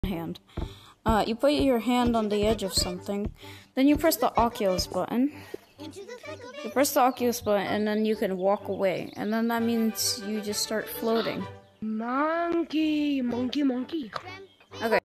hand. You put your hand on the edge of something, then you press the Oculus button. You press the Oculus button, and then you can walk away, and then that means you just start floating. Monkey. Okay.